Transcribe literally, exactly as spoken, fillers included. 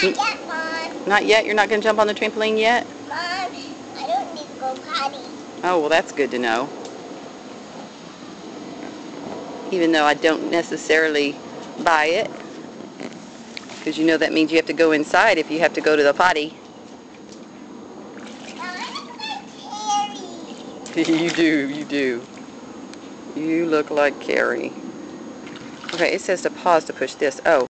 Not yet, Mom. Not yet? You're not going to jump on the trampoline yet? Mom, I don't need to go potty. Oh, well, that's good to know. Even though I don't necessarily buy it. Because you know that means you have to go inside if you have to go to the potty. You do, you do. You look like Carrie. Okay, it says to pause to push this. Oh.